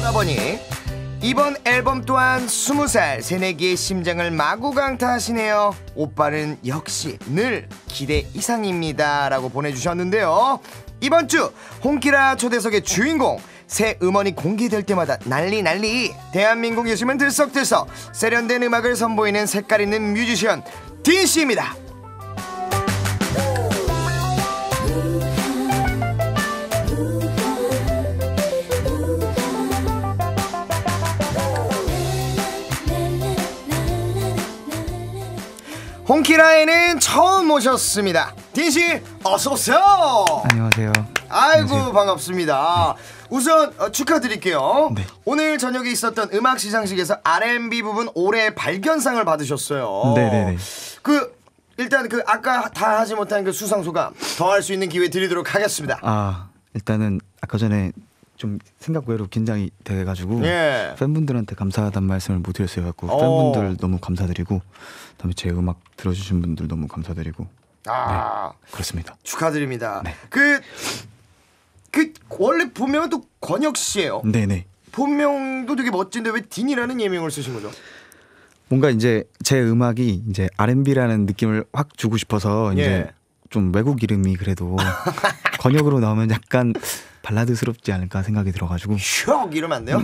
보니 이번 앨범 또한 20살 새내기의 심장을 마구 강타하시네요. 오빠는 역시 늘 기대 이상입니다 라고 보내주셨는데요. 이번 주 홍키라 초대석의 주인공 새 음원이 공개될 때마다 난리. 대한민국 요즘은 들썩들썩 세련된 음악을 선보이는 색깔 있는 뮤지션 딘씨입니다. 홍키라에는 처음 모셨습니다. 딘씨 어서오세요. 안녕하세요. 아이고 안녕하세요. 반갑습니다. 우선 축하드릴게요. 네. 오늘 저녁에 있었던 음악 시상식에서 R&B 부분 올해 발견상을 받으셨어요. 네네네. 일단 아까 다 하지 못한 그 수상소감 더 할 수 있는 기회 드리도록 하겠습니다. 일단은 아까 전에 좀 생각 외로 긴장이 돼가지고 팬분들한테 감사하다는 말씀을 못 드렸어요. 갖고 팬분들 너무 감사드리고, 그다음에 제 음악 들어주신 분들 너무 감사드리고. 네, 그렇습니다. 축하드립니다. 네. 원래 본명은 또 권혁 씨예요. 네네. 본명도 되게 멋진데 왜 딘이라는 예명을 쓰신 거죠? 뭔가 이제 제 음악이 이제 R&B라는 느낌을 확 주고 싶어서 이제 좀 외국 이름이 그래도 권혁으로 나오면 약간 발라드스럽지 않을까 생각이 들어가지고. 슉 이러면 안 돼요?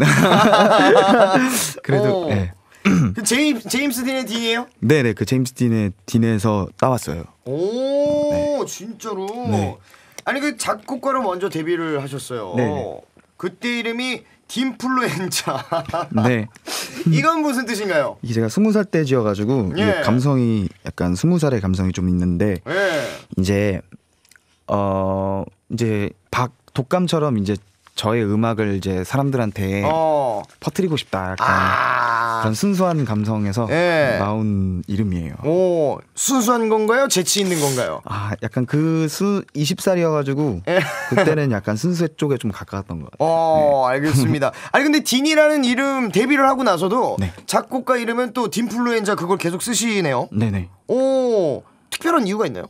그래도 네. 그 제임스 딘의 딘이에요? 네네, 그 제임스 딘의 딘에서 따왔어요. 오, 진짜로? 네. 아니 그 작곡가로 먼저 데뷔를 하셨어요. 네. 그때 이름이 딘플루엔자. 네. 이건 무슨 뜻인가요? 이게 제가 20살 때 지어가지고 이게 감성이 약간 20살의 감성이 좀 있는데 이제 독감처럼 이제 저의 음악을 이제 사람들한테 퍼뜨리고 싶다, 약간 그런 순수한 감성에서 나온 이름이에요. 오, 순수한 건가요? 재치 있는 건가요? 약간 20살이어가지고 그때는 약간 순수 쪽에 좀 가까웠던 것 같아요. 알겠습니다. 아니 근데 딘이라는 이름 데뷔를 하고 나서도 작곡가 이름은 또 딘플루엔자 그걸 계속 쓰시네요. 네네. 오, 특별한 이유가 있나요?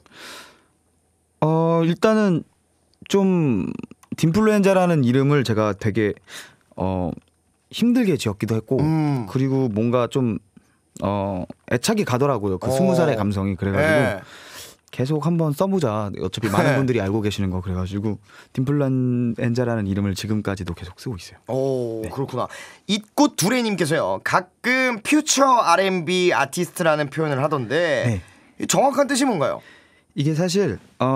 일단은 좀 딘플루엔자라는 이름을 제가 되게 힘들게 지었기도 했고, 그리고 뭔가 좀 애착이 가더라고요. 그 20살의 감성이. 그래가지고 계속 한번 써보자. 어차피 많은 분들이 알고 계시는 거 그래가지고 딘플루엔자라는 이름을 지금까지도 계속 쓰고 있어요. 오, 그렇구나. it꽃 두레님께서요, 가끔 퓨처 R&B 아티스트라는 표현을 하던데 정확한 뜻이 뭔가요? 이게 사실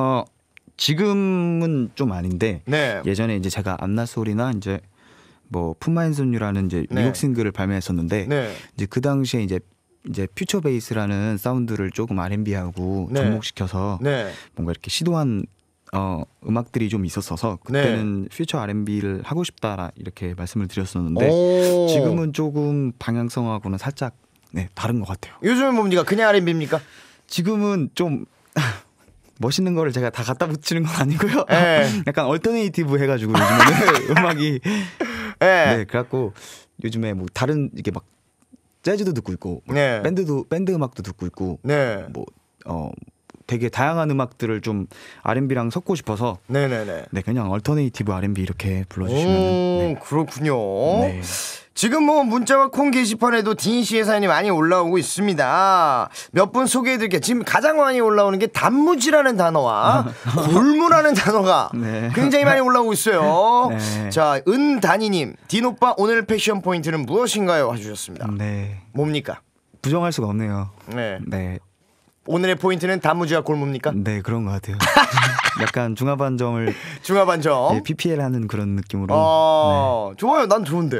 지금은 좀 아닌데 예전에 이제 제가 암나소리나 이제 뭐 푸마앤손유라는 이제 미국 싱글을 발매했었는데 이제 그 당시에 이제 퓨처 베이스라는 사운드를 조금 R&B하고 접목시켜서 뭔가 이렇게 시도한 음악들이 좀 있었어서 그때는 퓨처 R&B를 하고 싶다 이렇게 말씀을 드렸었는데 지금은 조금 방향성하고는 살짝 다른 것 같아요. 요즘은 뭡니까? 그냥 R&B입니까? 지금은 좀 멋있는 거를 제가 다 갖다 붙이는 건 아니고요. 약간 얼터네이티브 해가지고 요즘에는 음악이 그래갖고 요즘에 뭐 다른 이게 막 재즈도 듣고 있고 밴드 음악도 듣고 있고 뭐 되게 다양한 음악들을 좀 R&B랑 섞고 싶어서 그냥 얼터네이티브 R&B 이렇게 불러주시면 그렇군요. 지금 뭐 문자와 콩 게시판에도 딘 씨의 사연이 많이 올라오고 있습니다. 몇 분 소개해드릴게요. 지금 가장 많이 올라오는 게 단무지라는 단어와 골무라는 단어가 굉장히 많이 올라오고 있어요. 자, 은단이님, 딘 오빠 오늘 패션 포인트는 무엇인가요? 해주셨습니다. 뭡니까? 부정할 수가 없네요. 오늘의 포인트는 단무지와 골무입니까? 네, 그런 것 같아요. 약간 중화반점 PPL 하는 그런 느낌으로. 좋아요. 난 좋은데.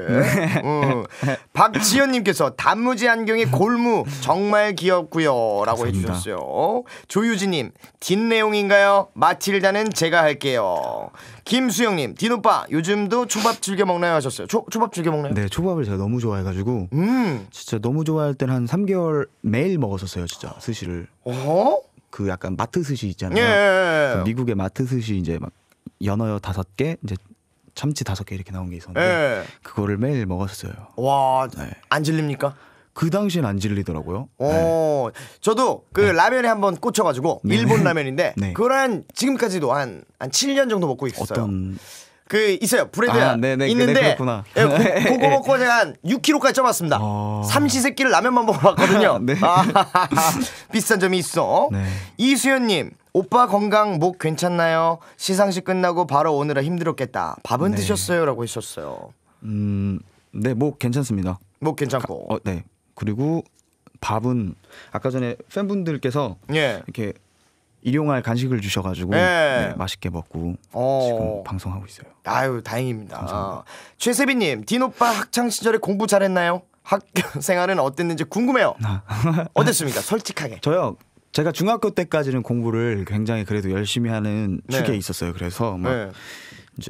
박지연님께서 단무지 안경에 골무 정말 귀엽고요 라고 해주셨어요. 조유진님, 딘 내용인가요? 마틸다는 제가 할게요. 김수영님, 딘 오빠 요즘도 초밥 즐겨 먹나요? 하셨어요. 초밥 즐겨 먹나요? 네, 초밥을 제가 너무 좋아해가지고 진짜 너무 좋아할 땐 한 3개월 매일 먹었었어요, 진짜 스시를. 그 약간 마트 스시 있잖아요. 그 미국의 마트 스시 이제 막 연어 5개, 이제 참치 5개 이렇게 나온 게 있었는데 그거를 매일 먹었어요. 와, 안 질립니까? 그 당시엔 안 질리더라고요. 저도 그 라면에 한번 꽂혀가지고 일본 라면인데 그걸 한 지금까지도 한 7년 정도 먹고 있었어요. 그 있어요. 브랜드 네네, 있는데 그거 먹고 제가 한 6kg까지 쪄봤습니다. 삼시세끼를 라면만 먹어봤거든요. 네. 비슷한 점이 있어. 네. 이수연님, 오빠 건강 목 괜찮나요? 시상식 끝나고 바로 오느라 힘들었겠다. 밥은 네. 드셨어요? 라고 하셨어요. 네, 목 괜찮습니다. 목 괜찮고. 네. 그리고 밥은 아까 전에 팬분들께서 예. 이렇게 일용할 간식을 주셔가지고 네, 맛있게 먹고 지금 방송하고 있어요. 아유, 다행입니다. 최세빈님, 딘 오빠 학창 시절에 공부 잘했나요? 학교 생활은 어땠는지 궁금해요. 어땠습니까? 솔직하게. 저요. 제가 중학교 때까지는 공부를 굉장히 그래도 열심히 하는 축에 있었어요. 그래서 막 이제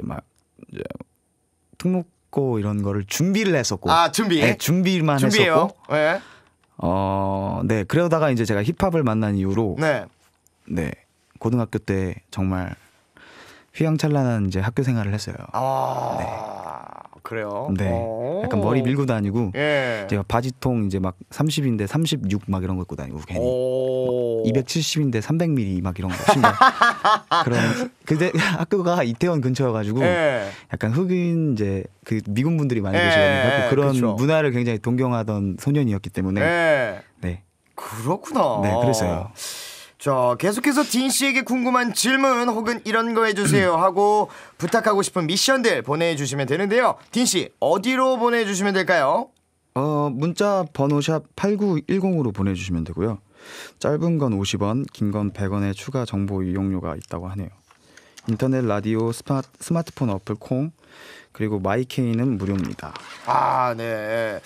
특목고 이런 거를 준비를 했었고. 준비? 네, 준비만 준비해요? 했었고. 네. 네. 그러다가 이제 제가 힙합을 만난 이후로 네, 고등학교 때 정말 휘황찬란한 이제 학교 생활을 했어요. 네. 그래요? 네. 약간 머리 밀고 다니고 제가 바지통 이제 막 30인데 36 막 이런 거 입고 다니고 괜히 270인데 300mm 막 이런 거 신발 그런 그때 학교가 이태원 근처여가지고 약간 흑인 이제 그 미군 분들이 많이 계시거든요. 그런 그쵸. 문화를 굉장히 동경하던 소년이었기 때문에 네. 그렇구나. 네, 그래서요. 자, 계속해서 딘 씨에게 궁금한 질문 혹은 이런 거 해주세요 하고 부탁하고 싶은 미션들 보내주시면 되는데요. 딘 씨, 어디로 보내주시면 될까요? 문자 번호 샵 8910으로 보내주시면 되고요. 짧은 건 50원, 긴 건 100원의 추가 정보 이용료가 있다고 하네요. 인터넷 라디오 스마트폰 어플 콩 그리고 마이케이는 무료입니다. 네.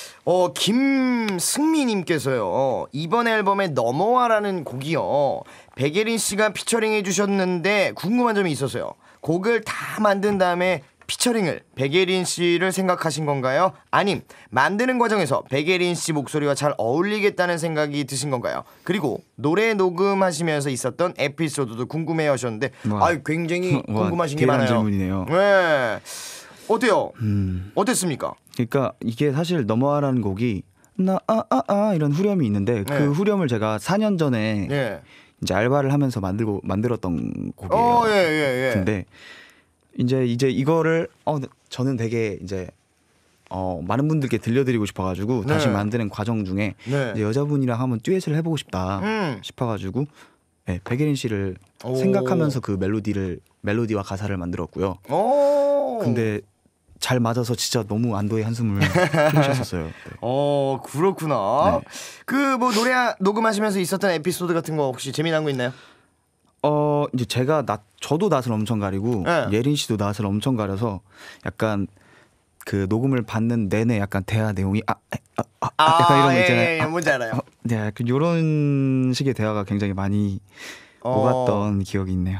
김승미님께서요. 이번 앨범에 넘어와라는 곡이요. 백예린 씨가 피처링 해주셨는데 궁금한 점이 있어서요. 곡을 다 만든 다음에 피처링을 백예린 씨를 생각하신 건가요? 아님 만드는 과정에서 백예린 씨 목소리와 잘 어울리겠다는 생각이 드신 건가요? 그리고 노래 녹음하시면서 있었던 에피소드도 궁금해 하셨는데 굉장히 궁금하신 게 많아요. 질문이네요. 네. 어때요? 어땠습니까? 그러니까 이게 사실 넘어와라는 곡이 이런 후렴이 있는데 그 후렴을 제가 4년 전에 이제 알바를 하면서 만들었던 곡이에요. 근데 이제 이거를 저는 되게 이제 많은 분들께 들려드리고 싶어가지고 다시 만드는 과정 중에 이제 여자분이랑 한번 듀엣을 해보고 싶다 싶어가지고 백예린 씨를 생각하면서 그 멜로디와 가사를 만들었고요. 근데 잘 맞아서 진짜 너무 안도의 한숨을 흘리셨었어요. 네. 그렇구나. 그 뭐 노래 녹음하시면서 있었던 에피소드 같은 거 혹시 재미난 거 있나요? 이제 저도 낯을 엄청 가리고 예린 씨도 낯을 엄청 가려서 약간 그 녹음을 받는 내내 약간 대화 내용이 약간 이런 거 있잖아요. 뭔지 알아요. 네, 약간 이런 식의 대화가 굉장히 많이 오갔던 기억이 있네요.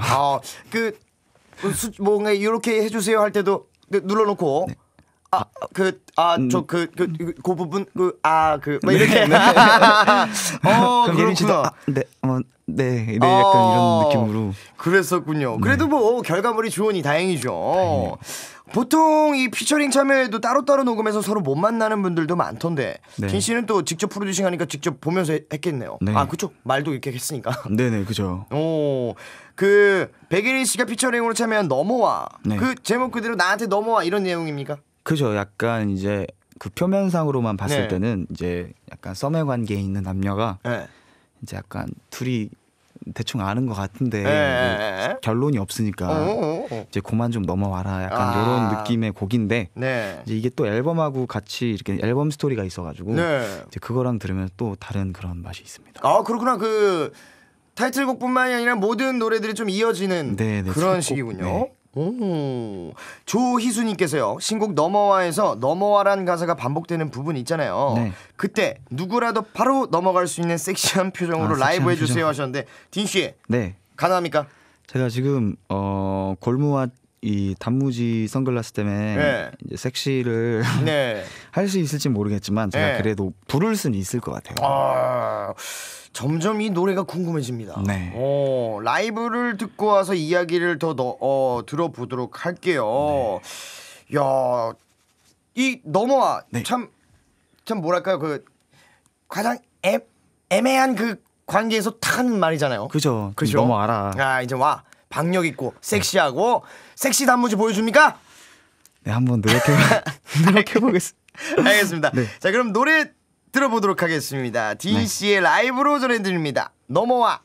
뭔가 이렇게 해주세요 할 때도 눌러놓고 그 부분 이렇게 그럼 예린 씨도 네, 약간 이런 느낌으로 그랬었군요. 그래도 뭐 결과물이 좋으니 다행이죠. 보통 이 피처링 참여에도 따로따로 녹음해서 서로 못 만나는 분들도 많던데 딘 씨는 또 직접 프로듀싱 하니까 직접 보면서 했겠네요. 그쵸? 말도 이렇게 했으니까. 네네, 그죠. 그 백예린 씨가 피처링으로 참여한 넘어와 그 제목 그대로 나한테 넘어와 이런 내용입니까? 그죠. 약간 이제 그 표면상으로만 봤을 때는 이제 약간 썸의 관계에 있는 남녀가 이제 약간 둘이 대충 아는 것 같은데 결론이 없으니까 이제 그만 좀 넘어와라 약간 이런 느낌의 곡인데 이제 이게 또 앨범하고 같이 이렇게 앨범 스토리가 있어가지고 이제 그거랑 들으면 또 다른 그런 맛이 있습니다. 그렇구나. 그 타이틀곡뿐만이 아니라 모든 노래들이 좀 이어지는 그런 식이군요. 조희수님께서요. 신곡 넘어와에서 넘어와란 가사가 반복되는 부분 있잖아요. 그때 누구라도 바로 넘어갈 수 있는 섹시한 표정으로 라이브 해주세요 하셨는데 딘 씨, 가능합니까? 제가 지금 골무와 이 단무지 선글라스 때문에 이제 섹시를 할 수 있을지 모르겠지만 제가 그래도 부를 수는 있을 것 같아요. 점점 이 노래가 궁금해집니다. 라이브를 듣고 와서 이야기를 더 들어보도록 할게요. 야, 이 넘어와 참 뭐랄까요, 그 가장 애매한 그 관계에서 탁 하는 말이잖아요. 그죠. 넘어와라. 이제 와. 박력 있고 섹시하고 섹시 단무지 보여줍니까? 네, 한번 노력해보겠습니다. 알겠습니다. 네. 자, 그럼 노래 들어보도록 하겠습니다. 딘 씨의 라이브로 전해드립니다. 넘어와.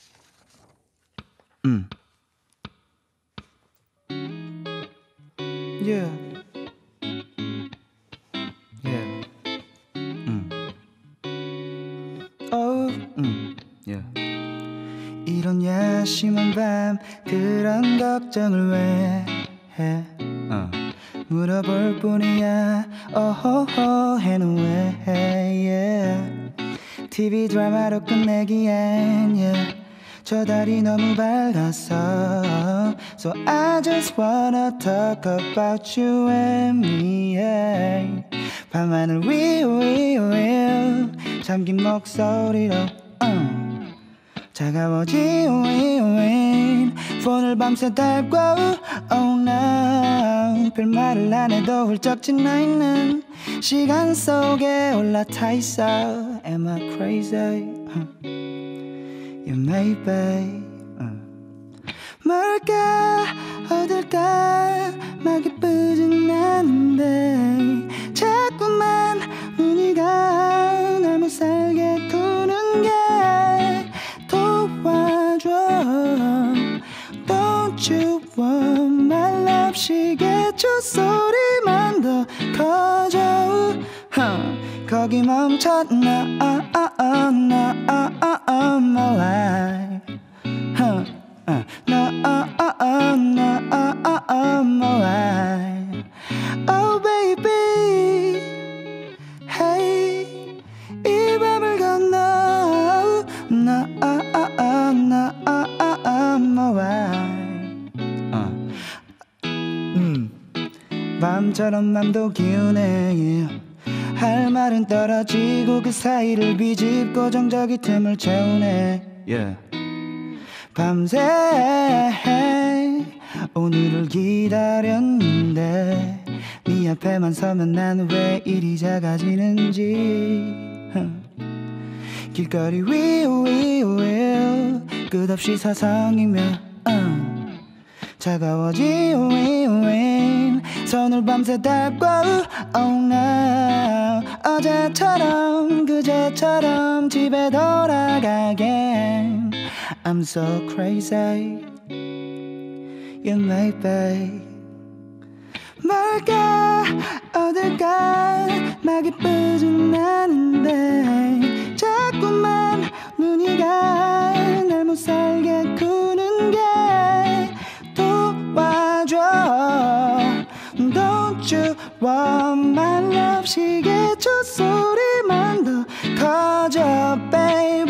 Yeah. 이런 야심한 밤 그런 걱정을 왜 해? 물어볼 뿐이야. 어허허 해는 왜 해? Yeah. TV 드라마로 끝내기엔 yeah. 저 달이 너무 밝았어. So I just wanna talk about you and me. Yeah. 밤하늘 위에 잠긴 목소리로 차가워진 폰을 밤새 달고 oh no 별말을 안 해도 훌쩍 지나있는 시간 속에 올라타 있어. Am I crazy? Yeah, maybe. 뭘까 어딜까 막 예쁘진 않은데 자꾸만 눈이 가 날 못 살게 구는 게 도와줘. Don't you want my love 시계조 소리만 더 커져. 거기 멈췄나 my life. No, my life. Oh baby, hey, 이 밤을 건너. No, my life. 밤처럼 맘도 기우네. Yeah. 할 말은 떨어지고 그 사이를 비집고 정적이 틈을 채우네. Yeah. 밤새 오늘을 기다렸는데 네 앞에만 서면 나는 왜 이리 작아지는지. 길거리 위에 끝없이 서성이며 차가워진 손을 밤새 닦고 oh no 어제처럼 그제처럼 집에 돌아가게. I'm so crazy. You may be. 뭘까 어딜까 막 예쁘진 않은데 자꾸만 눈이 가 날 못 살게 구는 게 도와줘. Don't you want my love 시계조 소리만 더 커져 baby.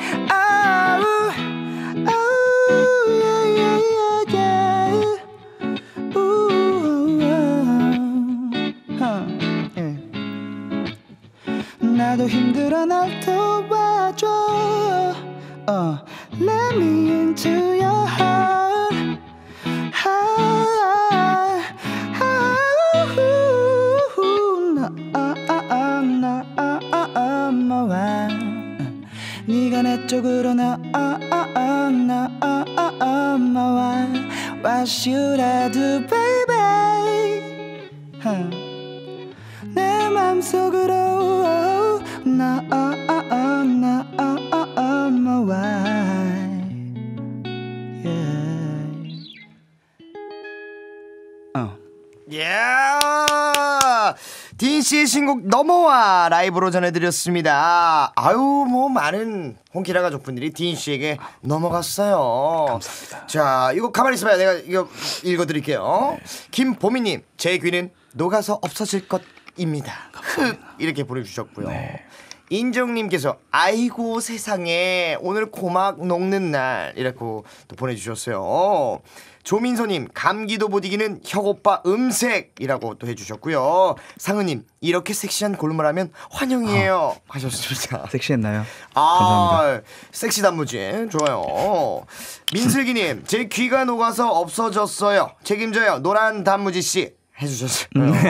나도 힘들어 날 도와줘. Let me into your heart. 네가 내 쪽으로 나와. What should I do baby? 내 맘속으로 나 my wife. Yeah. 딘 씨의 신곡 넘어와 라이브로 전해드렸습니다. 아유 뭐 많은 홍키라 가족분들이 딘 씨에게 넘어갔어요. 감사합니다. 자 이거 가만히 있어봐요. 내가 이거 읽어드릴게요. 네. 김보미님 제 귀는 녹아서 없어질 것입니다. 이렇게 보내주셨고요. 네. 인정님께서 아이고 세상에 오늘 고막 녹는 날 이라고 또 보내주셨어요. 조민서님 감기도 못 이기는 혁오빠 음색이라고 또 해주셨고요. 상은님 이렇게 섹시한 골무라면 환영이에요 하셨습니다. 섹시했나요? 감사합니다. 섹시 단무지 좋아요. 민슬기님 제 귀가 녹아서 없어졌어요. 책임져요 노란 단무지씨 해주셨어요.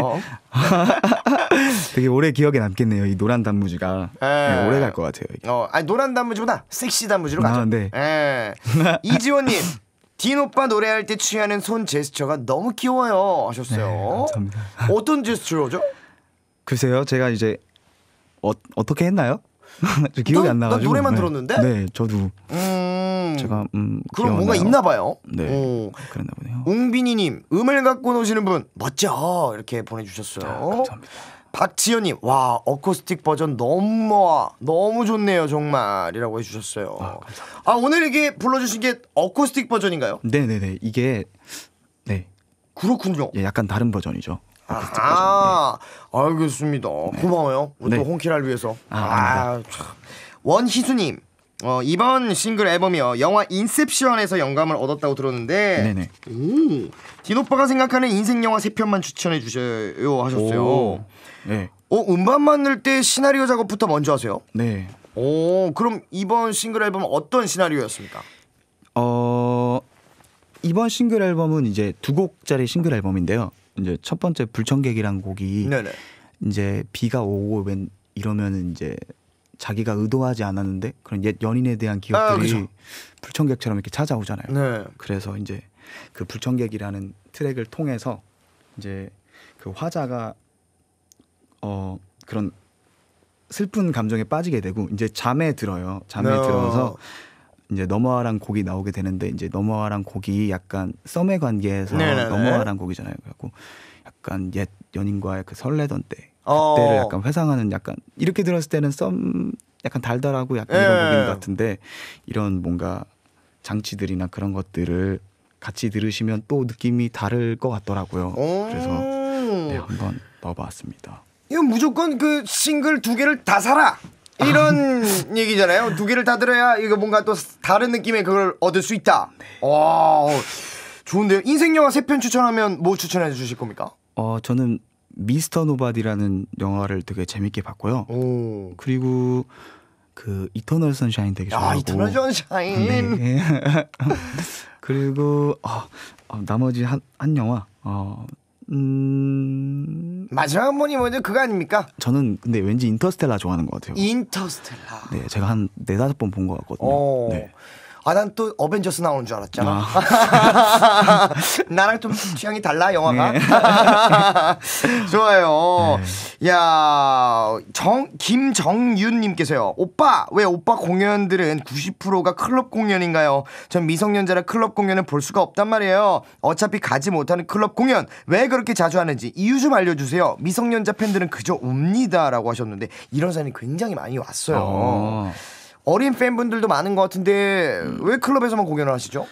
되게 오래 기억에 남겠네요. 이 노란 단무지가 네, 오래 갈 것 같아요. 아니 노란 단무지보다 섹시 단무지로 가죠. 네. 이지원님 딘 오빠 노래할 때 취하는 손 제스처가 너무 귀여워요 하셨어요. 네, 감사합니다. 어떤 제스처죠? 글쎄요, 제가 이제 어떻게 했나요? 기억이 안 나가지고. 나 노래만 들었는데? 네, 저도. 제가 그럼 뭔가 있나 봐요. 네, 그랬나 보네요. 웅빈이님, 음을 갖고 노시는 분 멋져 이렇게 보내주셨어요. 감사합니다. 박지연님, 와 어쿠스틱 버전 너무 좋네요 정말이라고 해주셨어요. 감사합니다. 오늘 이게 불러주신 게 어쿠스틱 버전인가요? 네네네, 이게 네. 그렇군요. 예, 약간 다른 버전이죠. 알겠습니다. 고마워요. 우리 또 홍키라를 위해서. 원희수님, 이번 싱글 앨범이요 영화 인셉션에서 영감을 얻었다고 들었는데, 네네. 딘 오빠가 생각하는 인생 영화 3편만 추천해 주세요 하셨어요. 네. 음반만 낼 때 시나리오 작업부터 먼저 하세요? 네. 그럼 이번 싱글 앨범은 어떤 시나리오였습니까? 이번 싱글 앨범은 이제 2곡짜리 싱글 앨범인데요. 이제 첫 번째 불청객이란 곡이 네네. 이제 비가 오고 이러면 이제 자기가 의도하지 않았는데 그런 옛 연인에 대한 기억들이 불청객처럼 이렇게 찾아오잖아요. 네. 그래서 이제 그 불청객이라는 트랙을 통해서 이제 그 화자가 그런 슬픈 감정에 빠지게 되고 이제 잠에 들어요. 잠에 들어서 이제 넘어와란 곡이 나오게 되는데, 이제 넘어와란 곡이 약간 썸의 관계에서 넘어와란 곡이잖아요. 그래갖고 약간 옛 연인과의 그 설레던 때 그때를 약간 회상하는, 약간 이렇게 들었을 때는 썸 약간 달달하고 약간 이런 곡인 것 같은데, 이런 뭔가 장치들이나 그런 것들을 같이 들으시면 또 느낌이 다를 것 같더라고요. 그래서 네, 한번 넣어봤습니다. 이건 무조건 그 싱글 2개를 다 사라 이런 얘기잖아요. 2개를 다 들어야 이거 뭔가 또 다른 느낌의 그걸 얻을 수 있다. 좋은데요. 인생 영화 3편 추천하면 뭐 추천해 주실 겁니까? 저는 미스터 노바디라는 영화를 되게 재밌게 봤고요. 그리고 그 이터널 선샤인 되게 좋아하고. 이터널 선샤인. 네. 그리고 나머지 한 영화 마지막 한 번이 뭐죠? 그거 아닙니까? 저는 근데 왠지 인터스텔라 좋아하는 것 같아요. 인터스텔라. 네, 제가 한 4-5번 본 것 같거든요. 네. 난 또 어벤져스 나오는 줄 알았잖아. 나랑 좀 취향이 달라 영화가. 네. 좋아요. 네. 야, 김정윤님께서요. 오빠, 왜 오빠 공연들은 90%가 클럽 공연인가요? 전 미성년자라 클럽 공연은 볼 수가 없단 말이에요. 어차피 가지 못하는 클럽 공연 왜 그렇게 자주 하는지 이유 좀 알려주세요. 미성년자 팬들은 그저 웁니다라고 하셨는데, 이런 사연이 굉장히 많이 왔어요. 어린 팬분들도 많은 것 같은데 왜 클럽에서만 공연을 하시죠?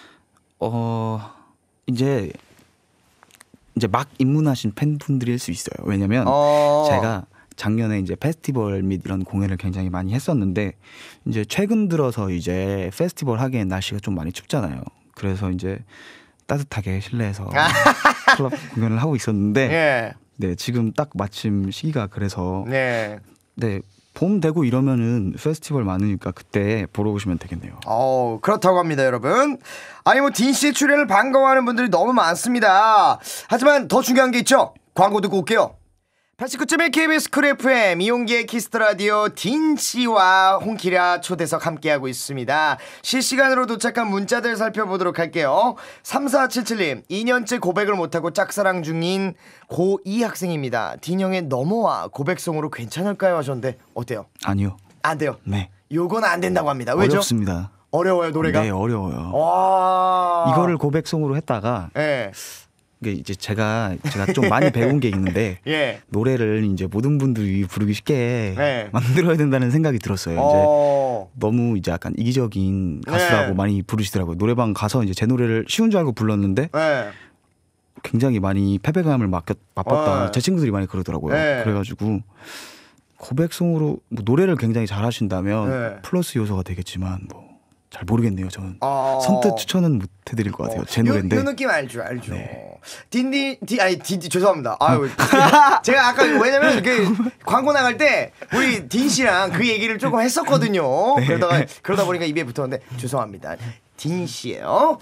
이제 막 입문하신 팬분들일 수 있어요. 왜냐면 제가 작년에 이제 페스티벌 및 이런 공연을 굉장히 많이 했었는데, 이제 최근 들어서 이제 페스티벌 하기엔 날씨가 좀 많이 춥잖아요. 그래서 이제 따뜻하게 실내에서 클럽 공연을 하고 있었는데, 네, 지금 딱 마침 시기가 그래서 네. 봄 되고 이러면은 페스티벌 많으니까 그때 보러 오시면 되겠네요. 그렇다고 합니다, 여러분. 뭐 딘 씨의 출연을 반가워하는 분들이 너무 많습니다. 하지만 더 중요한 게 있죠. 광고 듣고 올게요. 89.1 KBS 쿨 FM 이용기의 키스터라디오 딘 씨와 홍키라 초대석 함께하고 있습니다. 실시간으로 도착한 문자들 살펴보도록 할게요. 3477님, 2년째 고백을 못하고 짝사랑 중인 고2 학생입니다. 딘 형의 넘어와 고백송으로 괜찮을까요 하셨는데 어때요? 아니요. 안 돼요? 네. 요건 안 된다고 합니다. 왜죠? 어렵습니다. 어려워요, 노래가? 네, 어려워요. 이거를 고백송으로 했다가 이제 제가 좀 많이 배운 게 있는데 노래를 이제 모든 분들이 부르기 쉽게 만들어야 된다는 생각이 들었어요. 이제 너무 이제 약간 이기적인 가수라고 많이 부르시더라고요. 노래방 가서 이제 제 노래를 쉬운 줄 알고 불렀는데 굉장히 많이 패배감을 맛봤다. 제 친구들이 많이 그러더라고요. 그래가지고 고백송으로 뭐 노래를 굉장히 잘하신다면 플러스 요소가 되겠지만 잘 모르겠네요. 저는 선뜻 추천은 못 해드릴 것 같아요. 제 노래인데. 이 느낌 알죠. 네. 딘디 죄송합니다. 제가 아까 왜냐면 광고 나갈 때 우리 딘 씨랑 그 얘기를 조금 했었거든요. 그러다 보니까 입에 붙었는데 죄송합니다. 딘 씨예요.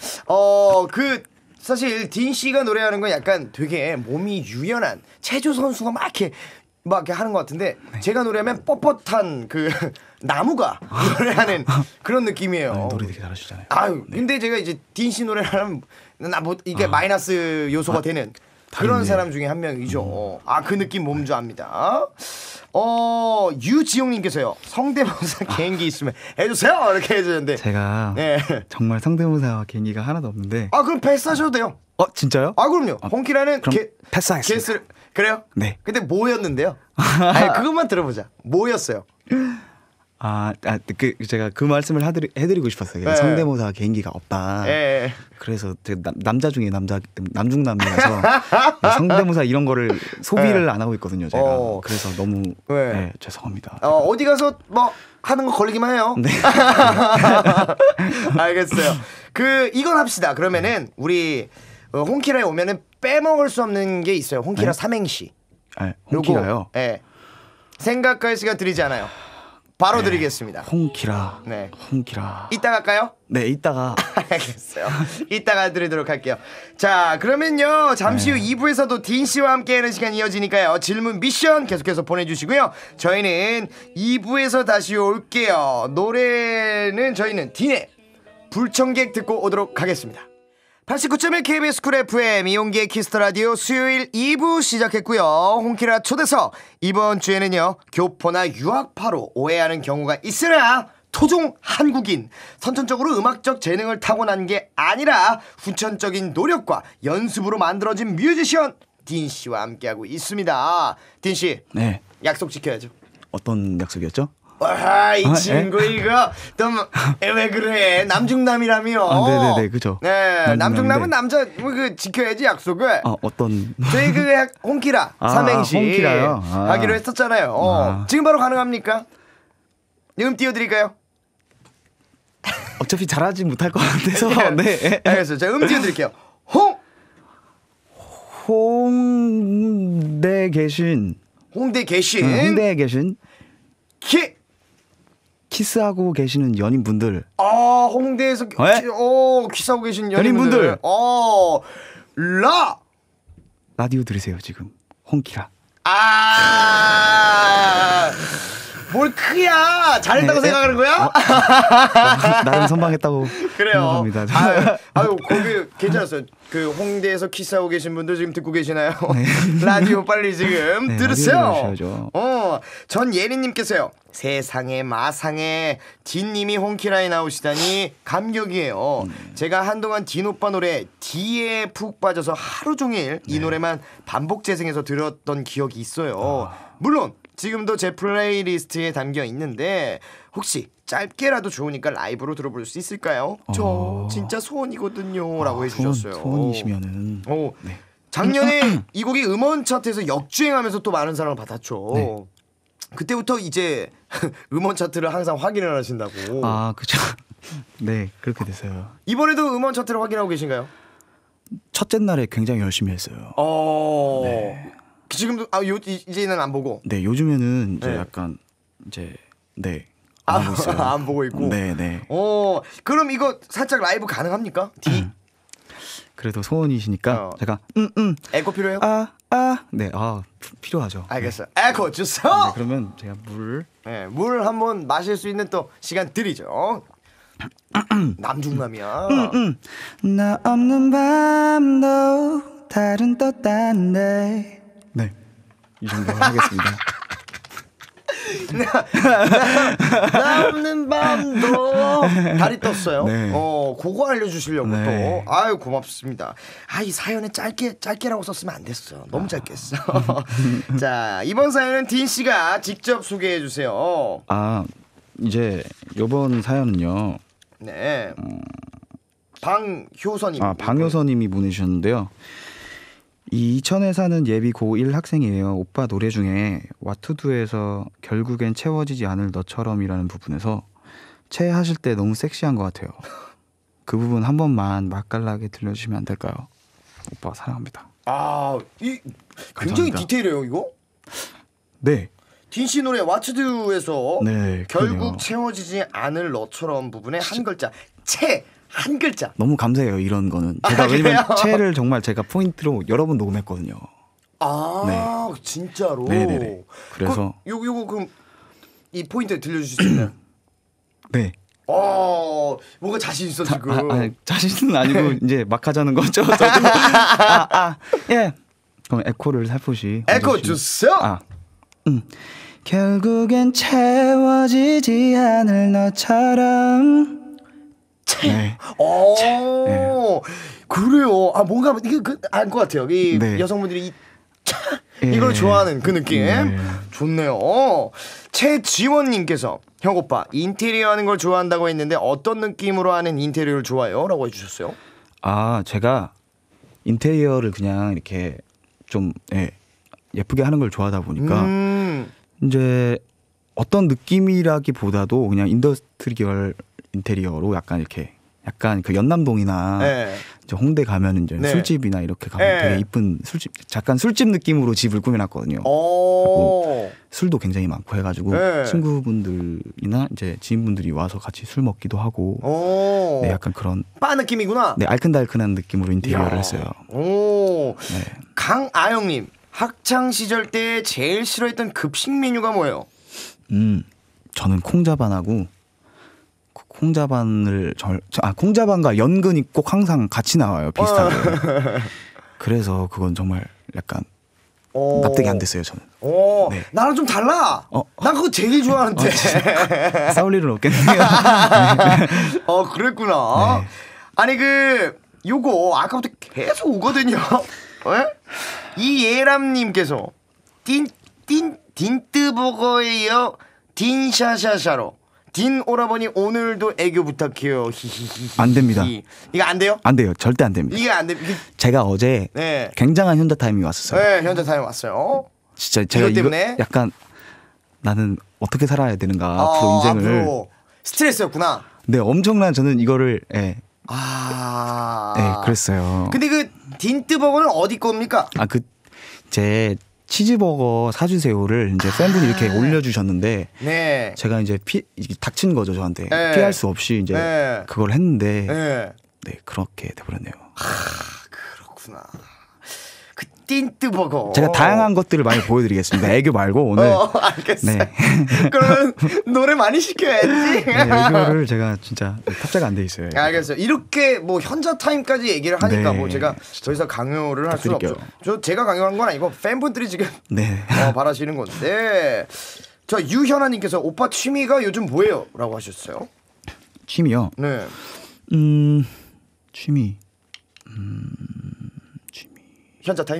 사실 딘 씨가 노래하는 건 약간 되게 몸이 유연한 체조 선수가 막 이렇게 막 이렇게 하는 것 같은데 제가 노래하면 뻣뻣한 그 나무가 노래하는 그런 느낌이에요. 노래 되게 잘하시잖아요. 아유, 근데 제가 이제 딘 씨 노래를 하면 이게 마이너스 요소가 되는 그런 사람 중에 한 명이죠. 그 느낌 몸주 압니다. 유지용님께서요. 성대모사 개인기 있으면 해주세요. 이렇게 해주는데 제가 정말 성대모사 개인기가 하나도 없는데. 그럼 패스하셔도 돼요. 진짜요? 그럼요. 홍키라는 패스하겠습니다. 그래요? 네. 근데 뭐였는데요? 아니, 그것만 들어보자. 뭐였어요? 제가 그 말씀을 해드리고 싶었어요. 성대모사 개인기가 없다. 그래서 남자 중에 남중남이라서 성대모사 이런 거를 소비를 안 하고 있거든요. 제가. 그래서 너무 죄송합니다. 어디 가서 뭐 하는 거 걸리기만 해요. 네. 알겠어요. 이건 합시다. 그러면은 우리 홍키라에 오면은 빼먹을 수 없는 게 있어요. 홍키라 삼행시. 홍키라요? 네. 생각할 시간 드리지 않아요. 바로 드리겠습니다. 홍키라. 네. 홍키라. 이따 갈까요? 네, 이따가. 알겠어요. 이따가 드리도록 할게요. 자, 그러면요. 잠시 후 2부에서도 딘 씨와 함께하는 시간이 이어지니까요. 질문 미션 계속해서 보내주시고요. 저희는 2부에서 다시 올게요. 노래는 저희는 딘의 불청객 듣고 오도록 하겠습니다. 89.1 KBS 쿨 FM 이용기의 키스터라디오 수요일 2부 시작했고요. 홍키라 초대석 이번 주에는요. 교포나 유학파로 오해하는 경우가 있으나 토종 한국인 선천적으로 음악적 재능을 타고난 게 아니라 후천적인 노력과 연습으로 만들어진 뮤지션 딘 씨와 함께하고 있습니다. 딘 씨, 네. 약속 지켜야죠. 어떤 약속이었죠? 이 친구 이거 또 왜 그래? 남중남이라며. 네네네, 그죠. 네, 남중남은 남자 지켜야지 약속을. 어떤? 저희 홍키라 삼행시 홍키라요? 하기로 했었잖아요. 지금 바로 가능합니까? 띄워드릴까요? 어차피 잘하지 못할 것 같아서. 네. 알겠어요. 제가 띄워드릴게요. 홍대에 계신. 홍대에 계신. 키스하고 계시는 연인분들. 홍대에서 키스하고 계신 연인분들. 라디오 들으세요 지금. 홍키라. 뭘 크야 잘했다고 생각하는 거야? 나름 선방했다고 그래요. 생각합니다. 거기 괜찮았어요. 홍대에서 키스하고 계신 분들 지금 듣고 계시나요? 라디오 빨리 지금 들으세요. 전 예린님께서요. 세상에 마상에 딘님이 홍키라에 나오시다니 감격이에요. 제가 한동안 딘 오빠 노래 D에 푹 빠져서 하루 종일 이 노래만 반복 재생해서 들었던 기억이 있어요. 물론 지금도 제 플레이리스트에 담겨 있는데 혹시 짧게라도 좋으니까 라이브로 들어볼 수 있을까요? 저 진짜 소원이거든요 라고 해주셨어요. 소원이시면은 네. 작년에 이 곡이 음원 차트에서 역주행하면서 또 많은 사랑을 받았죠. 네. 그때부터 이제 음원 차트를 항상 확인을 하신다고. 그죠. 네, 그렇게 됐어요. 이번에도 음원 차트를 확인하고 계신가요? 첫째 날에 굉장히 열심히 했어요. 네. 지금도 이제는 안 보고. 네, 요즘에는 이제 약간 이제 안 보고 있어요. 안 보고 있고. 네. 그럼 이거 살짝 라이브 가능합니까? 그래도 소원이시니까 제가 에코 필요해요? 네, 필요하죠. 알겠어요. 에코 주세요. 네, 그러면 제가 물 한번 마실 수 있는 또 시간 드리죠. 남중남이야. 나 없는 밤도 달은 떴단데. 네, 이 정도 하겠습니다. 나 없는 밤도 달이 떴어요. 네. 그거 알려주시려고 네. 또. 아유 고맙습니다. 이 사연에 짧게라고 썼으면 안 됐어. 너무 짧게 했어. 자, 이번 사연은 딘 씨가 직접 소개해 주세요. 이제 이번 사연은요. 네. 방효선님. 방효선님이 보내주셨는데요. 이천에 사는 예비 고1 학생이에요. 오빠 노래 중에 와투두에서 결국엔 채워지지 않을 너처럼이라는 부분에서 채하실 때 너무 섹시한 것 같아요. 그 부분 한 번만 맛깔나게 들려주시면 안 될까요? 오빠 사랑합니다. 굉장히 디테일해요 이거. 네. 딘 씨 노래 와투두에서 결국 그러네요. 채워지지 않을 너처럼 부분에 한 글자 채. 한 글자. 너무 감사해요 이런 거는. 제가 왜냐면 채를 정말 제가 포인트로 여러 번 녹음했거든요. 아, 네. 진짜로. 네네네. 그래서 요거 그럼 이 포인트 들려주실 수 있나요? 네. 뭔가 자신 있어 지금. 자신은 아니고 이제 막 하자는 거죠. 예. 그럼 에코를 살포시. 에코 주세요. 결국엔 채워지지 않을 너처럼. 네. 네. 그래요. 뭔가 이게 알 것 같아요. 이 네. 여성분들이 이걸 좋아하는 그 느낌. 좋네요. 최지원님께서 형 오빠 인테리어 하는 걸 좋아한다고 했는데 어떤 느낌으로 하는 인테리어를 좋아해요? 라고 해주셨어요. 제가 인테리어를 그냥 이렇게 좀 예쁘게 하는 걸 좋아하다 보니까 이제 어떤 느낌이라기보다도 그냥 인더스트리얼 인테리어로 약간 그 연남동이나 이제 홍대 가면 이제 술집이나 이렇게 가면 되게 이쁜 술집, 잠깐 술집 느낌으로 집을 꾸며놨거든요. 그리고 술도 굉장히 많고 해가지고 친구분들이나 이제 지인분들이 와서 같이 술 먹기도 하고, 네, 약간 그런 바 느낌이구나. 네, 알큰달큰한 느낌으로 인테리어를 했어요. 네. 강아영님, 학창 시절 때 제일 싫어했던 급식 메뉴가 뭐예요? 저는 콩자반하고. 콩자반과 연근이 꼭 항상 같이 나와요, 비슷하게. 그래서 그건 정말 약간 납득이 안 됐어요, 저는. 네. 나랑 좀 달라. 난 그거 되게 좋아하는데. 싸울 일은 없겠네요. 그랬구나. 네. 아니 요거 아까부터 계속 오거든요. 이예람님께서 딘뜨버거예요. 딘샤샤샤로. 딘 오라버니 오늘도 애교 부탁해요. 안 됩니다. 이거 안 돼요? 안 돼요. 절대 안 됩니다. 이게 안 됩니다. 제가 어제 굉장한 현자 타임이 왔었어요. 네, 현자 타임 왔어요. 진짜 제가 이거 약간 나는 어떻게 살아야 되는가 앞으로 인생을. 앞으로 스트레스였구나. 네, 엄청난 저는 이거를 네, 그랬어요. 근데 딘뜨버거는 어디 겁니까? 제 치즈버거 사주세요를 이제 팬분이 이렇게 올려주셨는데, 제가 이제 닥친 거죠, 저한테. 피할 수 없이 이제 그걸 했는데, 네, 그렇게 돼버렸네요. 그렇구나. 딘뜨버거. 제가 다양한 것들을 많이 보여드리겠습니다. 애교 말고 오늘. 알겠어요. 네. 그러면 노래 많이 시켜야지. 네, 애교를 제가 진짜 탑재가 안 돼 있어요. 알겠어요. 이렇게 현자 타임까지 얘기를 하니까 제가 더 이상 강요를 할 수는 없죠. 제가 강요한 건 아니고 팬분들이 지금 바라시는 건데. 자, 유현아님께서 오빠 취미가 요즘 뭐예요? 라고 하셨어요. 취미요? 네. 취미. 현자 타임?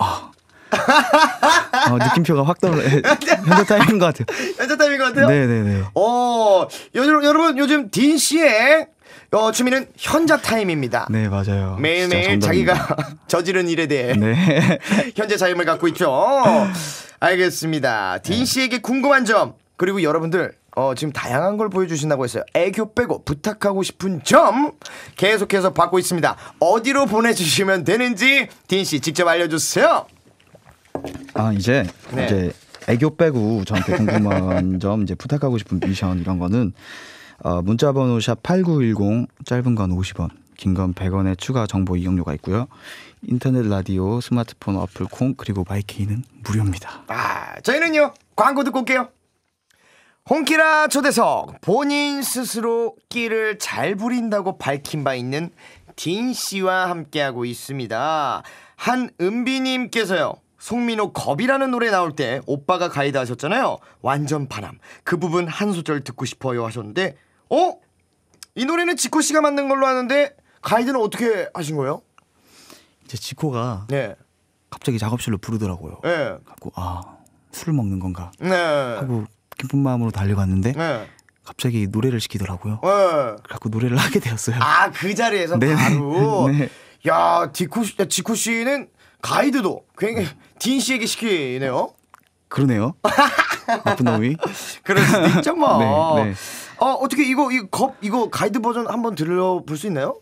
느낌표가 확 떠올라. 현자 타임인 것 같아요. 현자 타임인 것 같아요? 네네네. 여러분 요즘 딘 씨의 취미는 현자 타임입니다. 네, 맞아요. 매일매일 자기가 저지른 일에 대해 현재 타임을 갖고 있죠. 알겠습니다. 딘 씨에게 궁금한 점, 그리고 여러분들 지금 다양한 걸 보여주신다고 했어요. 애교 빼고 부탁하고 싶은 점 계속해서 받고 있습니다. 어디로 보내주시면 되는지 딘 씨 직접 알려주세요. 이제 애교 빼고 저한테 궁금한 점, 이제 부탁하고 싶은 미션 이런 거는 문자번호 샵 8910, 짧은 건 50원, 긴 건 100원의 추가 정보 이용료가 있고요. 인터넷 라디오, 스마트폰 어플 콩, 그리고 마이케이는 무료입니다. 저희는요 광고 듣고 올게요. 홍키라 초대석, 본인 스스로 끼를 잘 부린다고 밝힌 바 있는 딘 씨와 함께하고 있습니다. 한은비님께서요, 송민호 겁이라는 노래 나올 때 오빠가 가이드 하셨잖아요. 완전 바람. 그 부분 한 소절 듣고 싶어요 하셨는데, 이 노래는 지코 씨가 만든 걸로 아는데 가이드는 어떻게 하신 거예요? 이제 지코가 갑자기 작업실로 부르더라고요. 갖고 술을 먹는 건가 하고 기쁜 마음으로 달려갔는데 갑자기 노래를 시키더라고요. 그래갖고 노래를 하게 되었어요. 그 자리에서 바로. 야, 지코 씨는 가이드도 굉장히 딘 씨에게 시키네요. 그러네요. 나쁜 놈이. 그럴 수도 있죠 뭐. 네. 어떻게 이거 가이드 버전 한번 들려볼 수 있나요?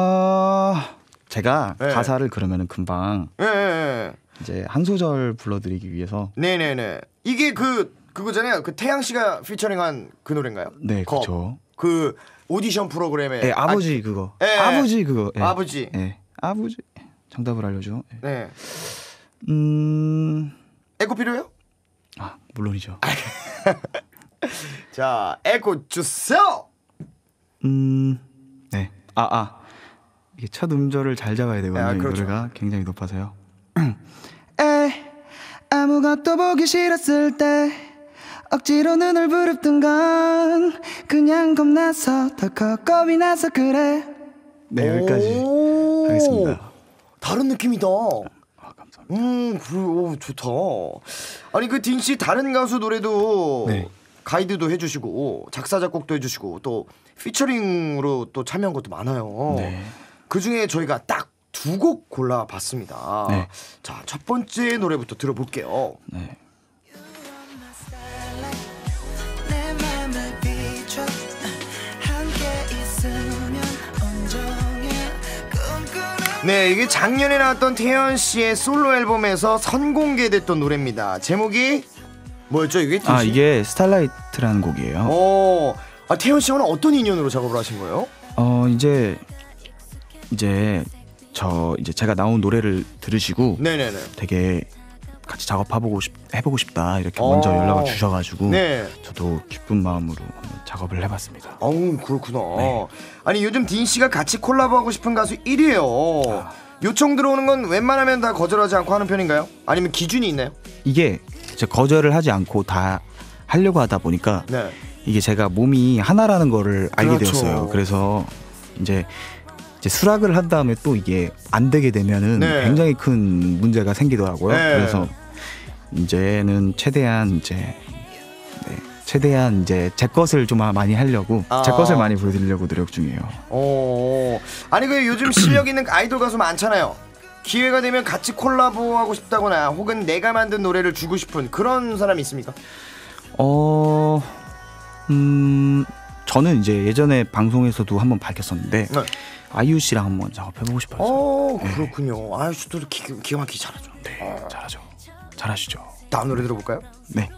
제가 가사를 그러면은 금방 이제 한 소절 불러드리기 위해서. 네네네. 이게 그거잖아요. 태양 씨가 피처링한 그 노래인가요? 네, 그렇죠. 그 오디션 프로그램에 아버지 그거. 아버지 그거. 아버지. 아버지. 정답을 알려줘. 에코 필요해요? 아, 물론이죠. 자, 에코 주세요. 네. 이게 첫 음절을 잘 잡아야 되거든요. 이 그렇죠. 노래가 굉장히 높아서요. 아무것도 보기 싫었을 때 억지로 눈을 부릅뜬 건 그냥 겁나서 덜컥 겁이 나서 그래. 네, 여기까지 하겠습니다. 다른 느낌이다. 감사합니다. 오, 좋다. 아니 그 딘 씨 다른 가수 노래도 네. 가이드도 해주시고 작사 작곡도 해주시고 또 피처링으로 또 참여한 것도 많아요. 네. 그 중에 저희가 딱 2곡 골라봤습니다. 네. 자, 첫 번째 노래부터 들어볼게요. 네. 네, 이게 작년에 나왔던 태연 씨의 솔로 앨범에서 선공개됐던 노래입니다. 제목이 뭐였죠, 이게? 이게 스타라이트라는 곡이에요. 태연 씨와는 어떤 인연으로 작업을 하신 거예요? 이제 제가 나온 노래를 들으시고 네네네. 되게 같이 해보고 싶다 이렇게 먼저 연락을 주셔가지고 네. 저도 기쁜 마음으로 작업을 해봤습니다. 그렇구나. 네. 아니 요즘 딘 씨가 같이 콜라보하고 싶은 가수 1위예요. 요청 들어오는 건 웬만하면 다 거절하지 않고 하는 편인가요? 아니면 기준이 있나요? 이게 거절을 하지 않고 다 하려고 하다 보니까 네. 이게 제가 몸이 하나라는 거를 알게 그렇죠. 되었어요. 그래서 이제 수락을 한 다음에 또 이게 안 되게 되면은 네. 굉장히 큰 문제가 생기더라고요. 네. 그래서 이제는 최대한 제 것을 좀 많이 하려고 제 것을 많이 보여드리려고 노력 중이에요. 아니 그 요즘 실력 있는 아이돌 가수 많잖아요. 기회가 되면 같이 콜라보하고 싶다거나 혹은 내가 만든 노래를 주고 싶은 그런 사람이 있습니까? 저는 이제 예전에 방송에서도 한번 밝혔었는데 네. 아이유 씨랑 한번 작업해보고 싶어요. 그렇군요. 아이유 씨도 기가 막히게 잘하죠. 네, 잘하죠. 잘하시죠. 다음 노래 들어볼까요? 네.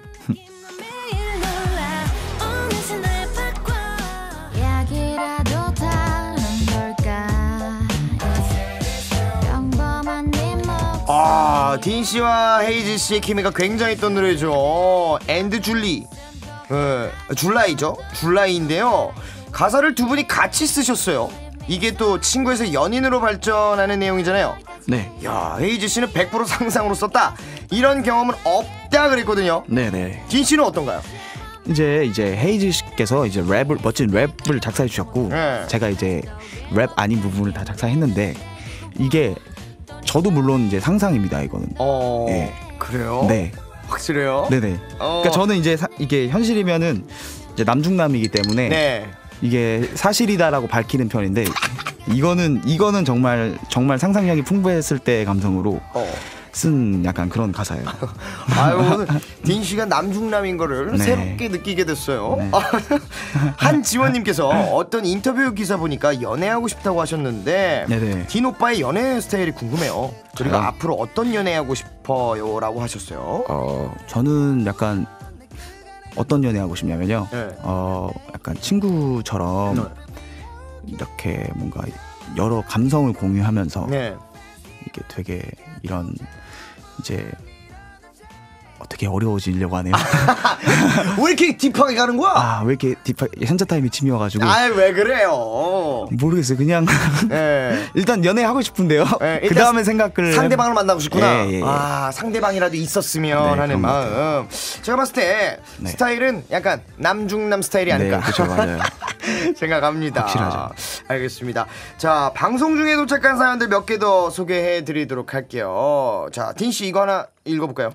딘 씨와 헤이즈 씨의 케미가 굉장했던 노래죠. 앤드 줄리. 줄라이죠. 줄라이인데요. 가사를 두 분이 같이 쓰셨어요. 이게 또 친구에서 연인으로 발전하는 내용이잖아요. 네. 야, 헤이즈 씨는 100% 상상으로 썼다. 이런 경험은 없다 그랬거든요. 네네. 딘 씨는 어떤가요? 이제 헤이즈 씨께서 이제 멋진 랩을 작사해 주셨고 네. 제가 이제 랩 아닌 부분을 다 작사했는데 이게 저도 물론 이제 상상입니다. 이거는. 네. 그래요? 네. 확실해요? 네네. 그러니까 저는 이제 이게 현실이면은 이제 남중남이기 때문에 네. 이게 사실이다라고 밝히는 편인데 이거는 정말 상상력이 풍부했을 때의 감성으로 쓴 약간 그런 가사예요. 아유, 오늘 딘 씨가 남중남인 거를 네. 새롭게 느끼게 됐어요. 네. 한지원님께서 어떤 인터뷰 기사 보니까 연애하고 싶다고 하셨는데 네네. 딘 오빠의 연애 스타일이 궁금해요. 그리고 저요? 앞으로 어떤 연애하고 싶어요라고 하셨어요. 저는 약간 어떤 연애하고 싶냐면요. 네. 약간 친구처럼 이렇게 뭔가 여러 감성을 공유하면서 네. 이게 되게 이런 이제 어떻게 어려워지려고 하네요. 왜 이렇게 딥하게 가는 거야? 왜 이렇게 딥하게 현자 타임이 침이어가지고. 왜 그래요? 모르겠어요. 그냥 네. 일단 연애하고 싶은데요. 네, 그 다음에 생각을 상대방을 만나고 싶구나. 예. 상대방이라도 있었으면 네, 하는 그런 것 마음. 제가 봤을 때 네. 스타일은 약간 남중남 스타일이 아닐까. 네, 그렇죠, 맞아요. 생각합니다. 확실하죠. 알겠습니다. 자, 방송 중에 도착한 사연들 몇 개 더 소개해드리도록 할게요. 자, 딘 씨 이거 하나 읽어볼까요?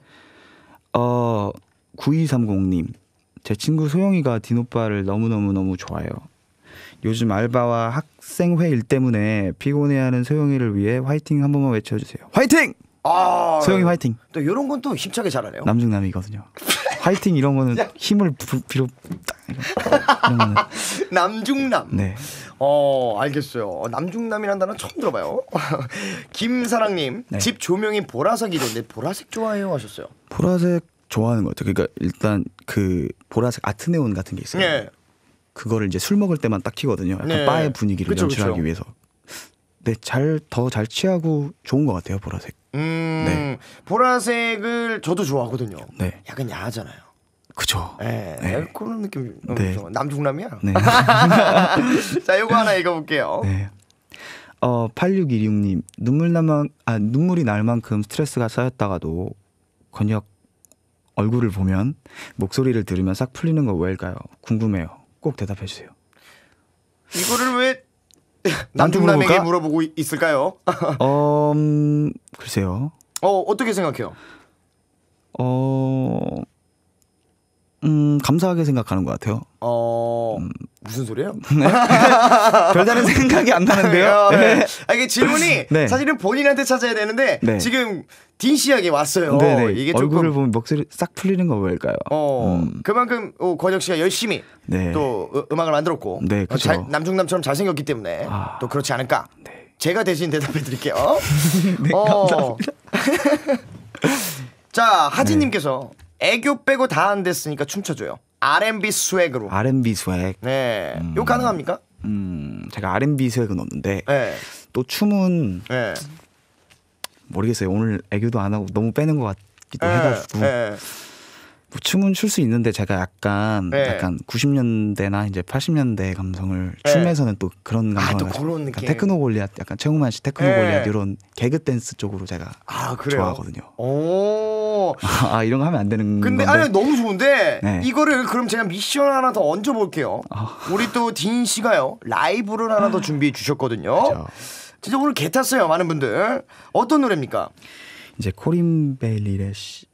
9230님, 제 친구 소영이가 딘 오빠를 너무 좋아해요. 요즘 알바와 학생회 일 때문에 피곤해하는 소영이를 위해 화이팅 한 번만 외쳐주세요. 화이팅! 소영이 화이팅! 또 이런 건 또 힘차게 잘하네요. 남중남이거든요. 화이팅 이런 거는 힘을 빌어 이런 거는. 남중남. 네. 알겠어요. 남중남이란 단어 처음 들어봐요. 김사랑님, 네. 집 조명이 보라색이던데 보라색 좋아해요 하셨어요. 보라색 좋아하는 것 같아요. 그러니까 일단 그 보라색 아트네온 같은 게 있어요. 네. 그거를 이제 술 먹을 때만 딱 켜거든요. 약간 네. 바의 분위기를 그쵸, 연출하기 그쵸. 위해서. 네, 더 잘 취하고 좋은 것 같아요, 보라색. 네. 보라색을 저도 좋아하거든요. 네. 약간 야하잖아요. 그죠. 네. 그런 느낌. 네. 남중남이야. 네. 자, 요거 하나 읽어볼게요. 네. 8616님, 눈물이 날 만큼 스트레스가 쌓였다가도 건혁 얼굴을 보면 목소리를 들으면 싹 풀리는 거 왜일까요? 궁금해요. 꼭 대답해 주세요. 이거를 왜 남중남에게 물어보고 있을까요? 글쎄요. 어떻게 생각해요? 감사하게 생각하는 것 같아요. 무슨 소리예요? 별다른 생각이 안 나는데요. 네. 이게 질문이 네. 사실은 본인한테 찾아야 되는데 네. 지금 딘 씨에게 왔어요. 네네. 이게 얼굴을 보면 목소리 싹 풀리는 거 왜일까요? 그만큼 권혁 씨가 열심히 네. 또 음악을 만들었고 네, 그렇죠. 남중남처럼 잘생겼기 때문에 또 그렇지 않을까. 네. 제가 대신 대답해 드릴게요. 네, 감사합니다. 자, 하진님께서 애교 빼고 다 안 됐으니까 춤춰줘요. R&B 스웩으로. R&B 스웩. 네. 이거 가능합니까? 제가 R&B 스웩은 없는데 네. 또 춤은 네. 모르겠어요. 오늘 애교도 안 하고 너무 빼는 것 같기도 네. 해가지고 네. 뭐 춤은 출 수 있는데 제가 약간 네. 90년대나 이제 80년대 감성을 네. 춤에서는 또 그런 감성을 또 가지고 그런 약간 느낌. 테크노 골리앗, 약간 최홍만 씨 테크노 네. 골리앗 이런 개그 댄스 쪽으로 제가 그래요? 좋아하거든요. 오. 이런 거 하면 안 되는 근데 건데. 아니 너무 좋은데 네. 이거를 그럼 제가 미션 하나 더 얹어 볼게요. 우리 또 딘 씨가요 라이브를 하나 더 준비해 주셨거든요. 그렇죠. 진짜 오늘 개 탔어요 많은 분들. 어떤 노래입니까? 이제 코린 베일리의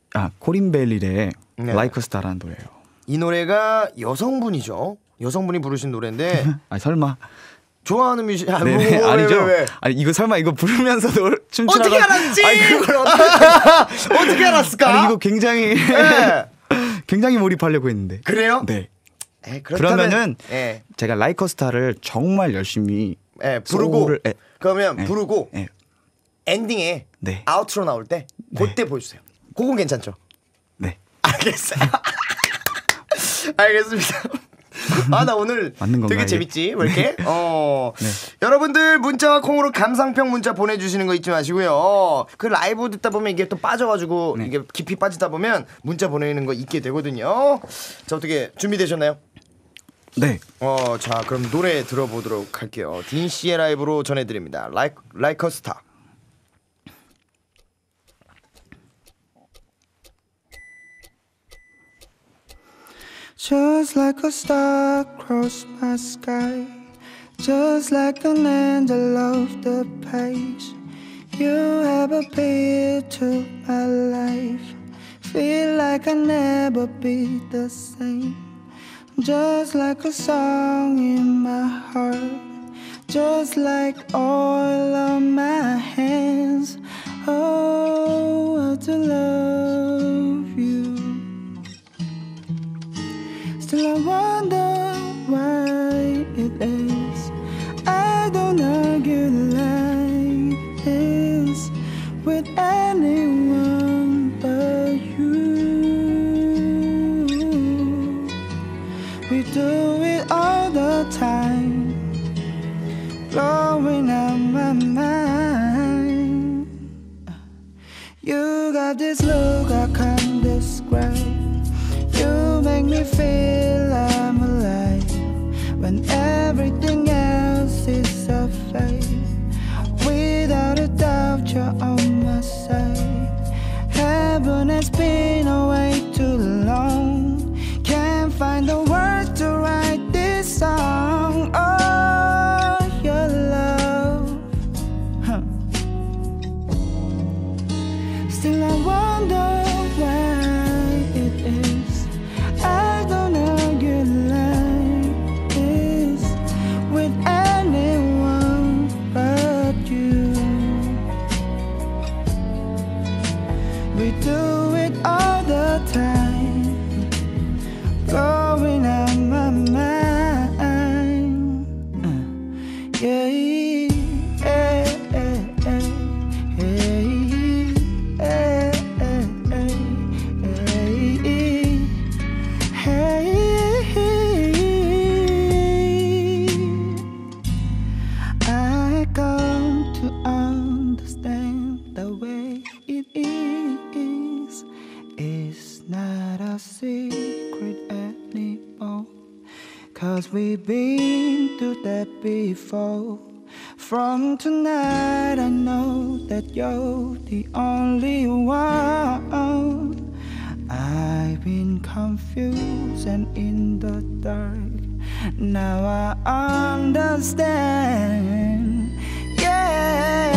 네. Like a Star라는 노래예요. 이 노래가 여성분이죠. 여성분이 부르신 노래인데 설마. 좋아하는 뮤직 네, 아니죠. 왜? 아니 이거 설마 이거 부르면서 춤추라고. 어떻게 알았지? 그걸 어떻게 알았을까? 아니 이거 굉장히 네. 굉장히 몰입하려고 했는데. 그래요? 네. 그러면은 제가 Like a Star를 정말 열심히 부르고 소울을, 그러면 부르고 네. 엔딩에 네. 아우트로 나올 때 그때 보여주세요. 그건 괜찮죠? 네. 알겠어요. 알겠습니다. 나 오늘 맞는 건가, 되게 이게? 재밌지? 왜 이렇게? 네. 여러분들 문자와 콩으로 감상평 문자 보내주시는 거 잊지 마시고요. 그 라이브 듣다 보면 이게 또 빠져가지고 이게 깊이 빠지다 보면 문자 보내는 거 잊게 되거든요. 자, 어떻게 준비되셨나요? 네. 자, 그럼 노래 들어보도록 할게요. 딘 씨의 라이브로 전해드립니다. Like a Star. Just like a star across my sky, just like an angel off the page. You have appeared to my life, feel like I'll never be the same. Just like a song in my heart, just like oil on my hands. Oh, to love you. Still I wonder why it is I don't argue like this with anyone but you. We do it all the time, blowing out my mind. You got this look I not a secret anymore. 'Cause we've been through that before. From tonight I know that you're the only one. I've been confused and in the dark. Now I understand. Yeah.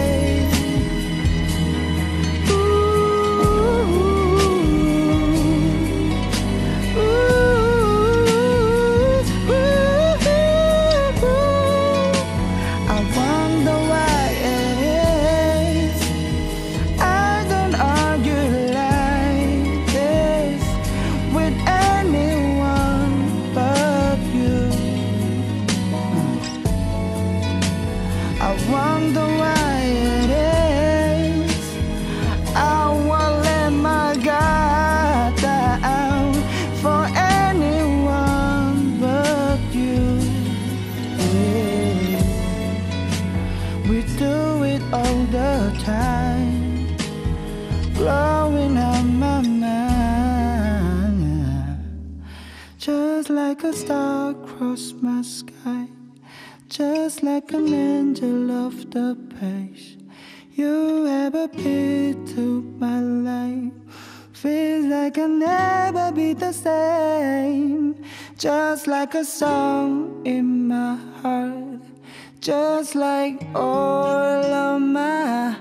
Like a star across my sky, just like an angel off the page. You have a bit to my life. Feels like I'll never be the same. Just like a song in my heart, just like all of my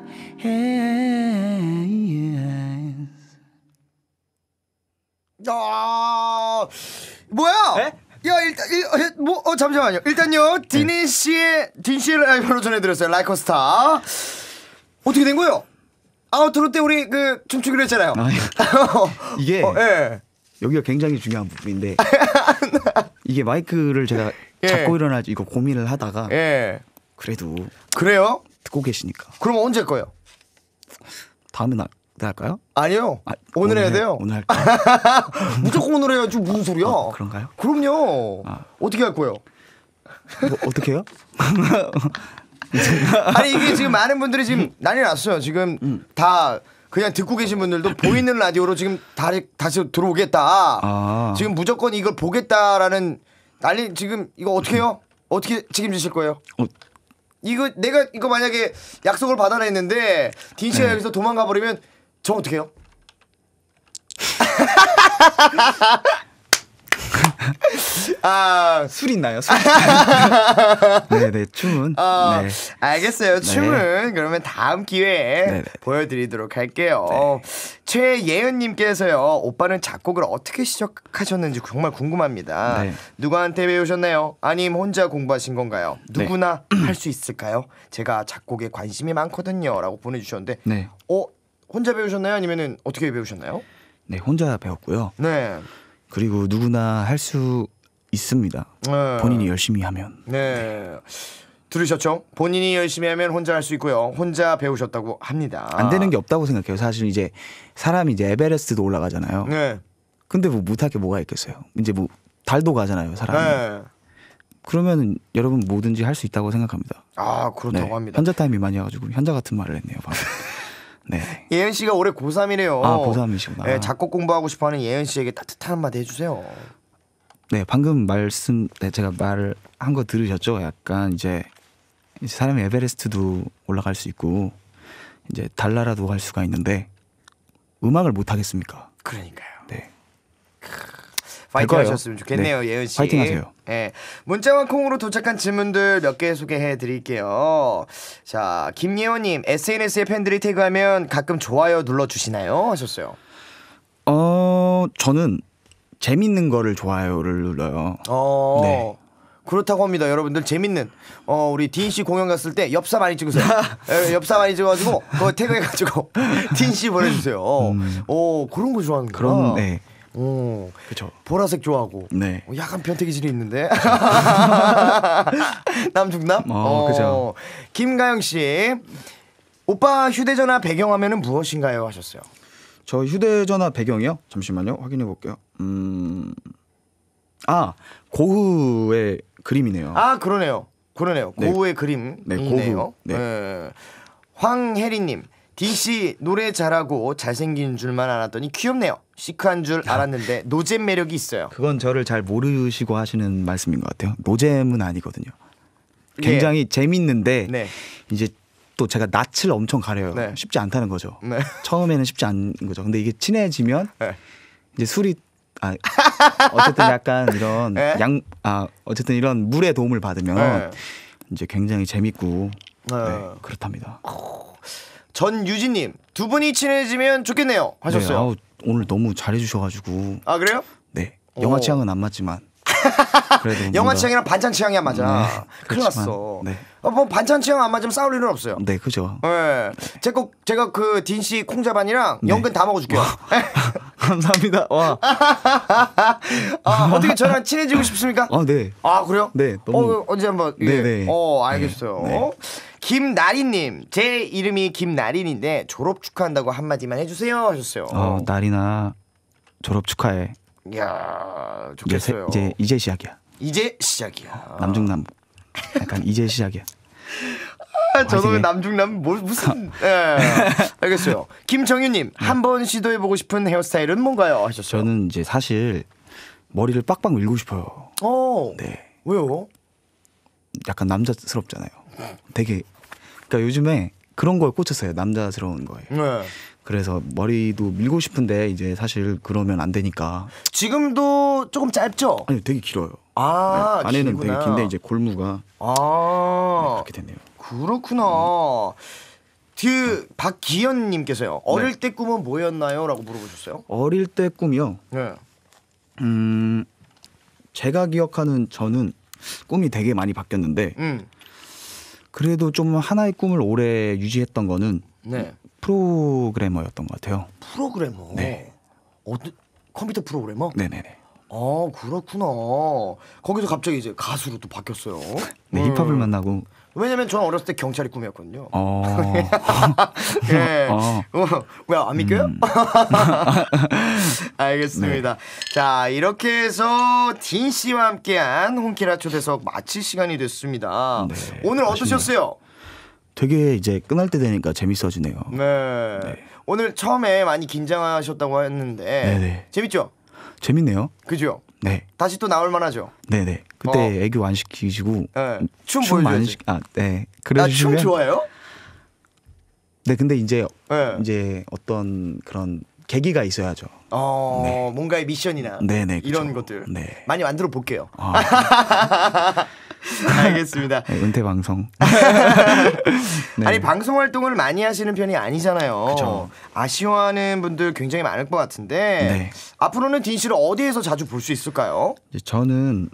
hands. 뭐야? 에? 야 일단 잠시만요. 일단요 딘 씨의 라이브로 전해드렸어요. 라이커 스타. 어떻게 된 거예요? 아우트로 때 우리 그 춤추기로 했잖아요. 이게 여기가 굉장히 중요한 부분인데 이게 마이크를 제가 잡고 일어나지 이거 고민을 하다가 그래도 그래요? 듣고 계시니까. 그럼 언제 할 거예요? 다음에 할까요? 아니요. 오늘 해야 돼요. 오늘 할까요? 무조건 오늘 해야지 무슨 소리야? 그런가요? 그럼요. 어떻게 할 거예요? 뭐, 어떻게 해요? 아니 이게 지금 많은 분들이 지금 난리 났어요. 지금 다 그냥 듣고 계신 분들도 보이는 라디오로 지금 다시 들어오겠다. 지금 무조건 이걸 보겠다라는 난리. 지금 이거 어떻게 해요? 어떻게 책임지실 거예요? 내가 이거 만약에 약속을 받아냈는데 딘 씨가 여기서 도망가 버리면 저 어떻게 해요? 술 있나요? 술? 네네, 춤은. 네. 알겠어요. 춤은 그러면 다음 기회에 보여드리도록 할게요. 최예은님께서요, 오빠는 작곡을 어떻게 시작하셨는지 정말 궁금합니다. 누구한테 배우셨나요? 아님 혼자 공부하신 건가요? 누구나 할 수 있을까요? 제가 작곡에 관심이 많거든요. 라고 보내주셨는데, 혼자 배우셨나요? 아니면은 어떻게 배우셨나요? 네, 혼자 배웠고요. 네. 그리고 누구나 할 수 있습니다. 본인이 열심히 하면. 네. 들으셨죠? 본인이 열심히 하면 혼자 할 수 있고요. 혼자 배우셨다고 합니다. 안 되는 게 없다고 생각해요. 사실 이제 사람이 이제 에베레스트도 올라가잖아요. 네. 근데 뭐 못할 게 뭐가 있겠어요. 이제 뭐 달도 가잖아요, 사람이. 네. 그러면 여러분 뭐든지 할 수 있다고 생각합니다. 그렇다고 합니다. 현자 타임이 많이 와가지고 현자 같은 말을 했네요, 방금. 네. 예은 씨가 올해 고3이래요. 고3이시구나. 네, 작곡 공부하고 싶어하는 예은 씨에게 따뜻한 한마디 해주세요. 네, 방금 제가 말을 한 거 들으셨죠? 약간 이제 사람이 에베레스트도 올라갈 수 있고 이제 달나라도 갈 수가 있는데 음악을 못 하겠습니까? 그러니까요. 네. 파이팅 하셨으면 좋겠네요. 예은 씨. 파이팅 하세요. 네. 문자와 콩으로 도착한 질문들 몇 개 소개해 드릴게요. 자, 김예원님, SNS에 팬들이 태그하면 가끔 좋아요 눌러주시나요? 하셨어요. 저는 재밌는 거를 좋아요를 눌러요. 네. 그렇다고 합니다. 여러분들 재밌는 우리 딘 씨 공연 갔을 때 엽사 많이 찍으세요. 엽사 많이 찍어가지고 그거 태그해가지고 딘 씨 보내주세요. 그런 거 좋아하는구나. 그런 네. 그렇죠. 보라색 좋아하고. 네. 약간 변태기질이 있는데. 남중남? 그죠. 김가영 씨, 오빠 휴대전화 배경화면은 무엇인가요? 하셨어요. 저 휴대전화 배경이요? 잠시만요. 확인해 볼게요. 고흐의 그림이네요. 그러네요. 네. 고흐의 그림이네요. 네. 황혜리님, 딘씨 노래 잘하고 잘생긴 줄만 알았더니 귀엽네요. 시크한 줄 알았는데 노잼 매력이 있어요. 그건 저를 잘 모르시고 하시는 말씀인 것 같아요. 노잼은 아니거든요. 굉장히 예. 재밌는데 네. 이제 또 제가 낯을 엄청 가려요. 네. 쉽지 않다는 거죠. 네. 처음에는 쉽지 않은 거죠. 근데 이게 친해지면 네. 이제 술이 어쨌든 약간 이런 네? 어쨌든 이런 물의 도움을 받으면 네. 이제 굉장히 재밌고 네. 그렇답니다. 전유진님 두 분이 친해지면 좋겠네요 하셨어요. 네, 오늘 너무 잘해주셔가지고. 아 그래요? 네. 영화 취향은 안 맞지만. 그래도 영화 취향이랑 반찬 취향이 안 맞아. 네, 큰일 났어. 네. 뭐 반찬 취향 안 맞으면 싸울 일은 없어요. 네, 그죠. 네. 제가 그 딘씨 콩자반이랑 네. 연근 다 먹어줄게요. 감사합니다. 와. 어떻게 저랑 친해지고 싶습니까? 네. 아 그래요? 네. 너무. 언제 한번. 네네. 알겠어요. 네. 김나리님, 제 이름이 김나린인데 졸업 축하한다고 한마디만 해주세요 하셨어요. 나린아 졸업 축하해. 이야 좋겠어요. 이제 시작이야. 이제 시작이야. 남중남 약간 이제 시작이야. 저도 남중남 무슨 예. 알겠어요. 김정윤님 한번 시도해보고 싶은 헤어스타일은 뭔가요 하셨어요. 저는 이제 사실 머리를 빡빡 밀고 싶어요. 네. 왜요? 약간 남자스럽잖아요. 되게 그러니까 요즘에 그런 거에 꽂혔어요. 남자스러운 거에. 네. 그래서 머리도 밀고 싶은데 이제 사실 그러면 안 되니까. 지금도 조금 짧죠? 아니 되게 길어요. 네. 안에는 길구나. 되게 긴데 이제 골무가 네, 그렇게 됐네요. 그렇구나. 박기현님께서요. 어릴 때 꿈은 뭐였나요? 라고 물어보셨어요. 어릴 때 꿈이요? 네. 제가 기억하는 저는 꿈이 되게 많이 바뀌었는데 그래도 좀 하나의 꿈을 오래 유지했던 거는 네. 프로그래머였던 것 같아요. 프로그래머? 네. 컴퓨터 프로그래머? 네네네. 그렇구나. 거기서 갑자기 이제 가수로 또 바뀌었어요. 네, 힙합을 만나고. 왜냐면 저는 어렸을 때 경찰이 꿈이었거든요. 네. 왜 안 믿겨요? 알겠습니다. 네. 자, 이렇게 해서 딘 씨와 함께한 홍키라 초대석 마칠 시간이 됐습니다. 네, 오늘 어떠셨어요? 되게 이제 끝날 때 되니까 재밌어지네요. 네. 오늘 처음에 많이 긴장하셨다고 했는데 네네. 재밌죠? 재밌네요. 그죠? 네. 다시 또 나올 만하죠? 네네. 그때 애교 안 시키시고 춤 보여줘야지. 네. 그래주시면. 춤 좋아해요? 네, 근데 이제 어떤 그런 계기가 있어야죠. 네. 뭔가의 미션이나 네네, 이런 것들 많이 만들어 볼게요. 알겠습니다. 네, 은퇴 방송. 네. 아니 방송 활동을 많이 하시는 편이 아니잖아요. 그쵸. 아쉬워하는 분들 굉장히 많을 것 같은데 네. 앞으로는 딘 씨를 어디에서 자주 볼 수 있을까요? 저는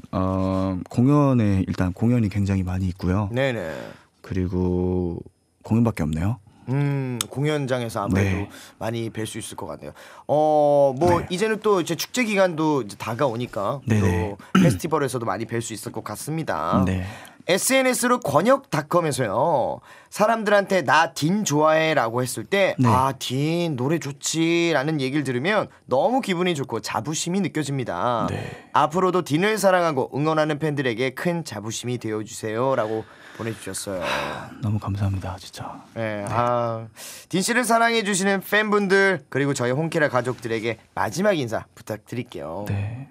일단 공연이 굉장히 많이 있고요. 네네. 그리고 공연밖에 없네요. 공연장에서 아무래도 많이 뵐 수 있을 것 같네요. 이제는 또 이제 축제 기간도 이제 다가오니까 또 페스티벌에서도 많이 뵐 수 있을 것 같습니다. 네. SNS로 권역닷컴에서요 사람들한테 나 딘 좋아해라고 했을 때 딘 노래 좋지라는 얘기를 들으면 너무 기분이 좋고 자부심이 느껴집니다. 앞으로도 딘을 사랑하고 응원하는 팬들에게 큰 자부심이 되어주세요라고 보내주셨어요. 너무 감사합니다, 진짜. 네. 딘 씨를 사랑해 주시는 팬분들 그리고 저희 홍키라 가족들에게 마지막 인사 부탁드릴게요. 네.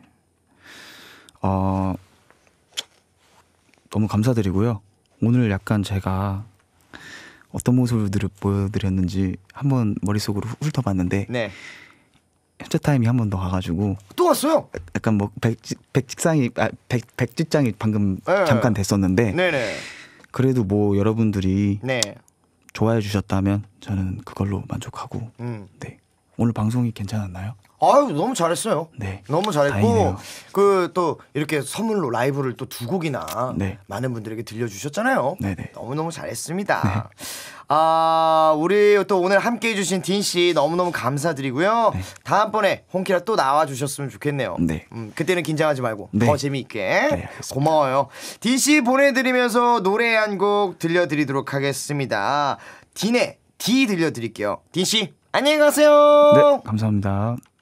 너무 감사드리고요. 오늘 약간 제가 어떤 모습을 보여드렸는지 한번 머릿속으로 훑어봤는데 현재 타임이 한 번 더 가가지고 또 왔어요? 약간 뭐 백직장이 방금 잠깐 됐었는데 그래도 뭐 여러분들이 좋아해 주셨다면 저는 그걸로 만족하고 오늘 방송이 괜찮았나요? 너무 잘했어요. 네. 너무 잘했고 다행이네요. 그 또 이렇게 선물로 라이브를 또 2곡이나 많은 분들에게 들려주셨잖아요. 네네. 너무너무 잘했습니다. 우리 또 오늘 함께해 주신 딘 씨 너무너무 감사드리고요. 다음번에 홍키라 또 나와주셨으면 좋겠네요. 그때는 긴장하지 말고 더 재미있게. 고마워요. 딘 씨 보내드리면서 노래 한 곡 들려드리도록 하겠습니다. 딘의 D 들려드릴게요. 딘 씨 안녕히 가세요. 네, 감사합니다.